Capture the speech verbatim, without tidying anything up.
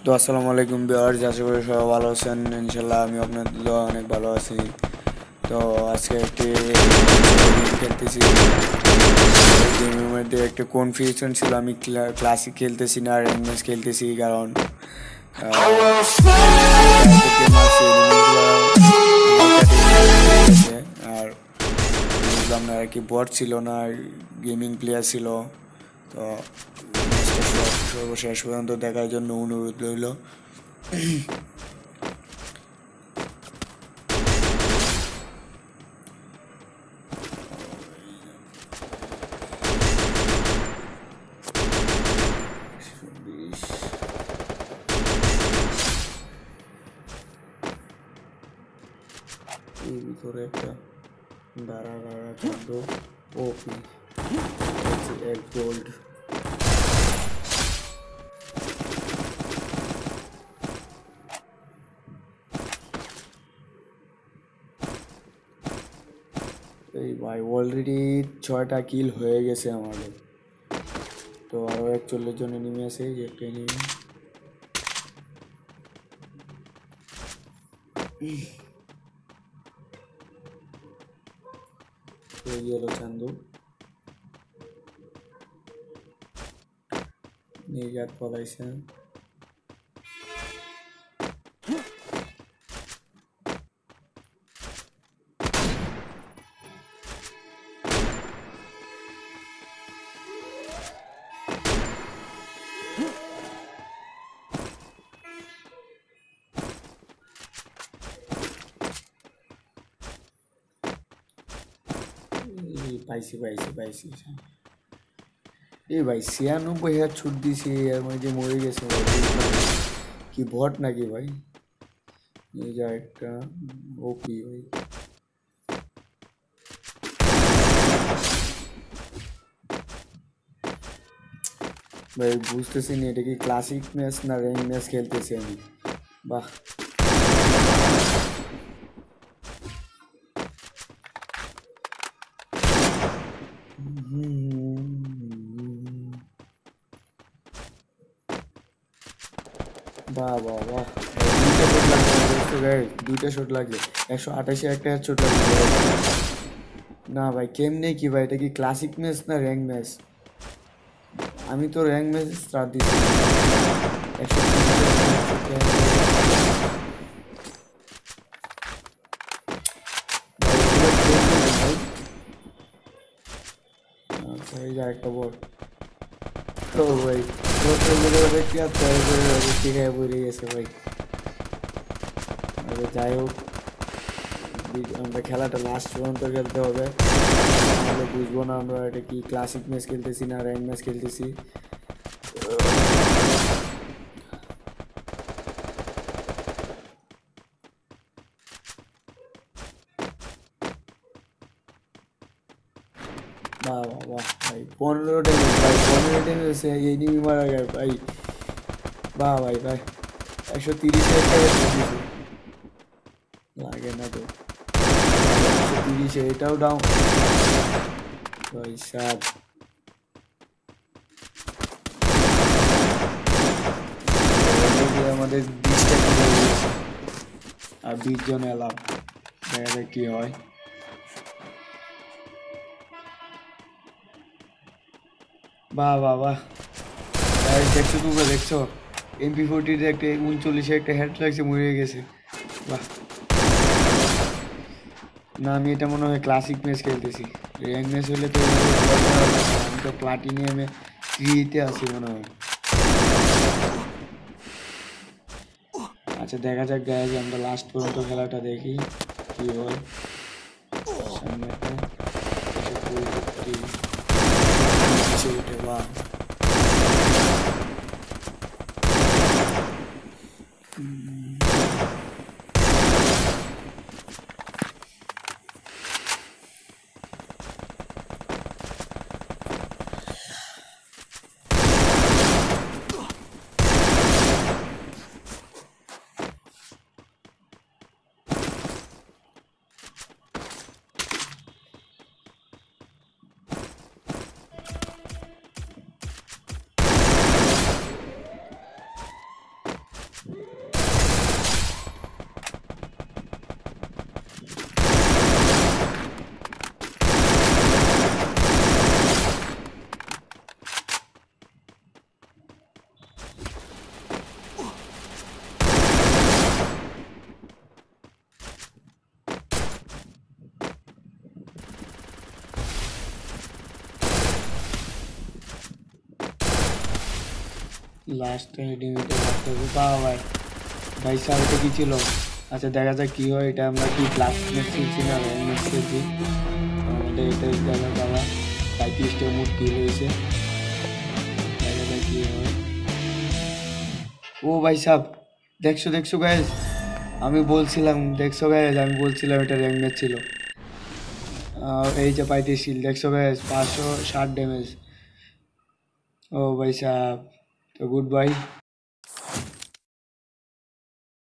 তো আসসালামু আলাইকুম ভিউয়ার্স, আশা করি সবাই ভালো আছেন। ইনশাল্লাহ আমি আপনাদের দোয়া অনেক ভালো আছি। তো আজকে একটি গেম খেলতেছি। গেমের মধ্যে একটা কনফিউশন ছিল, আমি ক্লাসিক খেলতেছি না র্যাঙ্ক ম্যাচ খেলতেছি, কারণ আর বুঝলাম না আর কি, বট ছিল না, গেমিং প্লেয়ার ছিল। তো সর্বশেষ পর্যন্ত দেখার জন্য অনুরোধ রইল। এর ভিতরে একটা দাঁড়া দাঁড়া খাদ্য ওপি এক গোল্ড। এই ভাই অলরেডি ছয়টা কিল হয়ে গেছে আমাদের। তো আরও একচল্লিশ জন এনিমি আছে, একটা এনিমি গেল চান্দু নির্ঘাত পলাইছে। পাইছি পাইছি পাইছি এই ভাই ছিয়ানব্বই হাজার ছুট দিছি, এর মধ্যে মরে গেছে ভাই। কি ভট নাকি ভাই? এই যা একটা ওপি ভাই। ভাই বুঝতেছি না এটা কি ক্লাসিক ম্যাচ না র্যাঙ্ক ম্যাচ খেলতেছি আমি। বাহ, বাহ বাহ বাহ, দুইটা শট লাগবে, একশো আঠাশে একটা শট লাগবে। না ভাই কেমনে কি ভাই, এটা কি ক্লাসিক ম্যাচ না র্যাঙ্ক ম্যাচ? আমি তো র্যাঙ্ক ম্যাচ স্টার্ট দিচ্ছি। একশো আচ্ছা, এই যা একটা বল। ও ভাই শিখায় পড়ে গেছে ভাই। যাই হোক, আমরা খেলাটা লাস্ট পর্যন্ত খেলতে হবে, তাহলে বুঝবো না আমরা এটা কি ক্লাসিক ম্যাচ খেলতেছি না র্যাঙ্ক ম্যাচ খেলতেছি। বাহ বাহ বাহ ভাই, পনেরো ড্যামেজ ভাই, পনেরো ড্যামেজ এনিমি মারা গেল ভাই। বাহ ভাই ভাই, একশো তিরিশে একটা লাগে না তো, একশো তিরিশে এটাও ডাউন ভাই সাত। আমাদের বিশটা কিল হয়ে গেছে আর বিশ জন এলাম, দেখা যাক কি হয়। বাহ বাহ বাহ, দেখছো তুমি, দেখছো এমপি ফোরটির একটা উনচল্লিশে একটা হেড লাগছে, মরে গেছে। বাহ, না আমি এটা মনে হয় ক্লাসিক ম্যাচ খেলতেছি, র্যাঙ্ক ম্যাচ হলে তো আমি তো প্লাটিনিয়ামে থ্রিতে আছি মনে হয়। আচ্ছা দেখা যাক গাইজ, আমরা লাস্ট পর্যন্ত খেলাটা দেখি কি হয়। সামনে একটা বাহ, লাস্টে হেডিংটা করতে হবে বাবা ভাই ভাই সাহেবটা কি ছিল আচ্ছা দেখা যাক কি হয় এটা আমরা কি প্লাস ম্যাচ খেলছি না র্যাঙ্ক ম্যাচ খেলছি আমাদের এটাই গেল বাবা পঁয়ত্রিশটা মুট কিল হয়েছে দেখা যাক কি হয় ও ভাই সাহেব দেখছো দেখছো গাইজ আমি বলছিলাম দেখছো গাইজ আমি বলছিলাম এটা র্যাঙ্ক ম্যাচ ছিল এই যে পঁয়ত্রিশ কিল দেখছো গাইজ পাঁচশো ষাট ড্যামেজ ও ভাই সাহেব তো গুড বাই